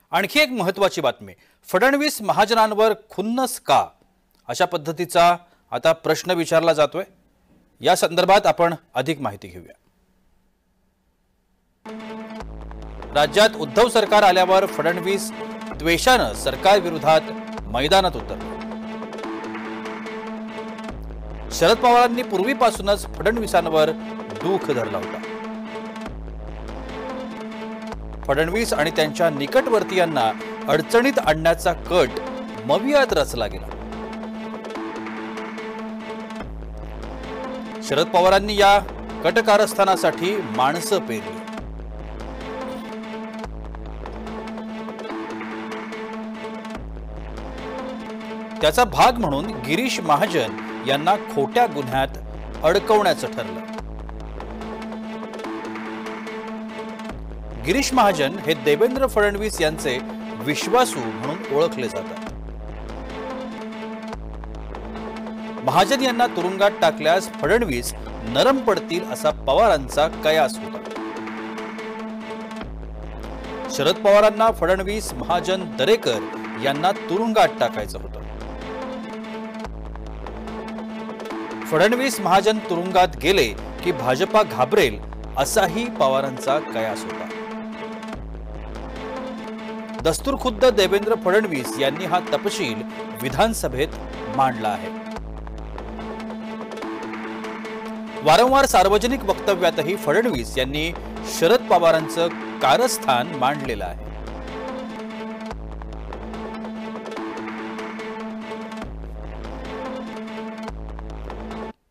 आणखी एक महत्त्वाची बातमी, फडणवीस महाजनांवर खुन्नस का अशा पद्धतीचा आता प्रश्न विचारला जातोय। या संदर्भात आपण अधिक माहिती घेऊया। राज्यात उद्धव सरकार आल्यावर फडणवीस द्वेषाने सरकार विरोधात मैदानात उतरले। शरद पवारांनी पूर्वीपासूनच फडणवीसांवर दुख धरला होता। फडणवीस आणि त्यांच्या निकटवर्तीयांना अडचणीत आणण्याचा कट मवियात रचला गेला। शरद पवारांनी या कटकारस्थानासाठी माणसं पेरली। त्याचा भाग म्हणून गिरीश महाजन यांना खोट्या गुन्ह्यात अडकवण्याचं ठरलं। गिरीश महाजन हे देवेंद्र फडणवीस यांचे विश्वासू म्हणून ओळखले जातात। महाजन यांना तुरुंगात टाकल्यास फडणवीस नरम पडतील असा पवारांचा कयास होता। शरद पवारांना फडणवीस, महाजन, दरेकर यांना तुरुंगात टाकायचं होतं। फडणवीस, महाजन तुरुंगात गेले की भाजपा घाबरेल असाही पवारांचा कयास होता। दस्तूरखुद्द देवेंद्र फडणवीस यांनी हा तपशील विधानसभेत मांडला आहे। वारंवार सार्वजनिक वक्तव्यातही फडणवीस यांनी शरद पवारांचं कारस्थान मांडलेलं आहे।